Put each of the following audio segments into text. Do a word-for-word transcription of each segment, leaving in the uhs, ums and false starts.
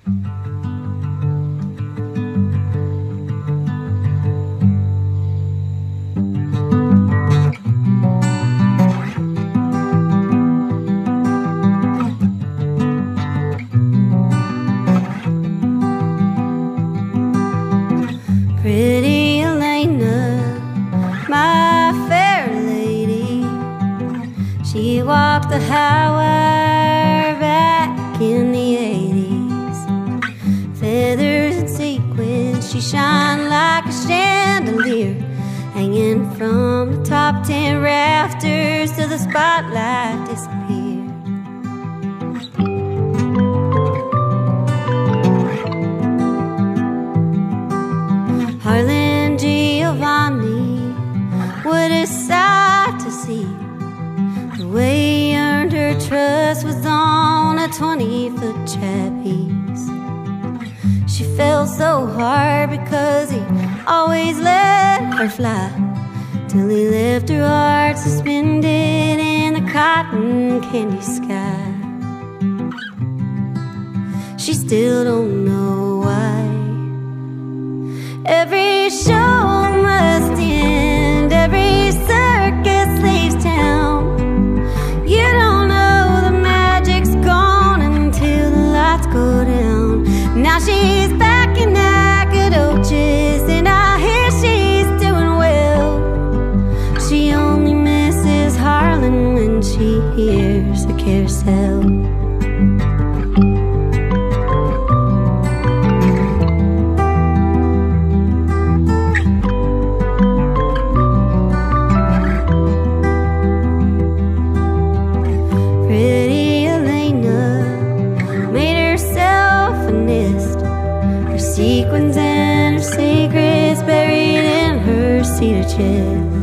Pretty Elaina, my fair lady, she walked the high wire back in the eighties. Feathers and sequins, she shined like a chandelier, hanging from the top ten rafters till the spotlight disappeared. Harlan Giovanni, what a sight to see. The way he earned her trust was on a twenty-foot trapeze. She fell so hard because he always let her fly, till he left her heart suspended in the cotton candy sky. She still don't know why. Every show must end, every circus leaves town. You don't know the magic's gone until the lights go down. Now she's back in Nacogdoches, and I hear she's doing well. She only misses Harlan when she hears the carousel. Sequins and her secrets buried in her cedar chest.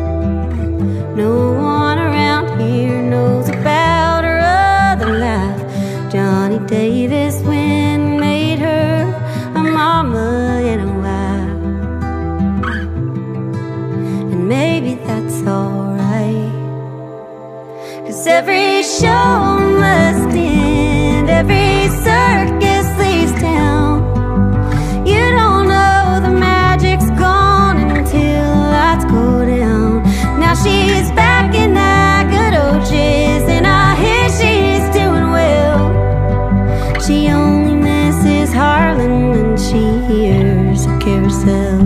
No one around here knows about her other life. Johnny Davis when made her a mama and a wife, and maybe that's alright, 'cause every show must end, every circus leaves town. You don't know the magic's gone until the lights go down. Now she's back in Nacogdoches, and I hear she's doing well. She only misses Harlan when she hears a carousel.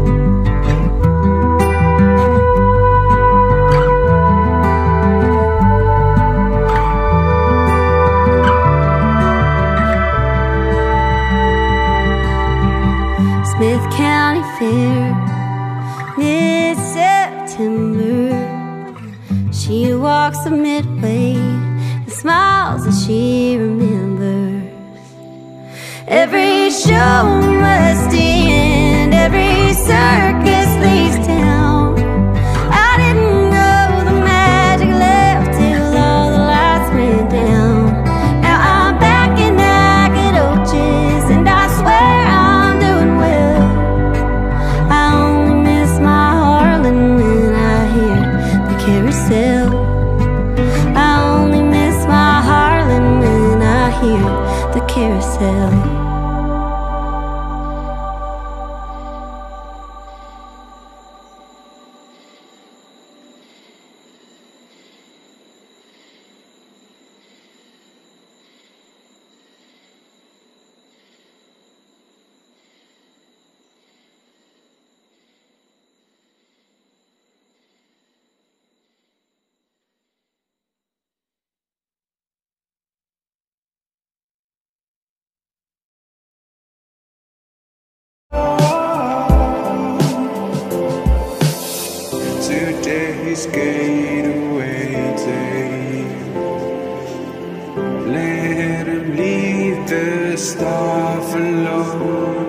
Smith County Fair, mid-September. She walks the midway and smiles as she remembers. Every show must end, every circus leaves town. I didn't know the magic left till all the lights went down. Now I'm back in Nacogdoches, and I swear I'm doing well. I only miss my Harlan when I hear the carousel. I only miss my Harlan when I hear the carousel. Today's getaway day. Let him leave the stuff alone.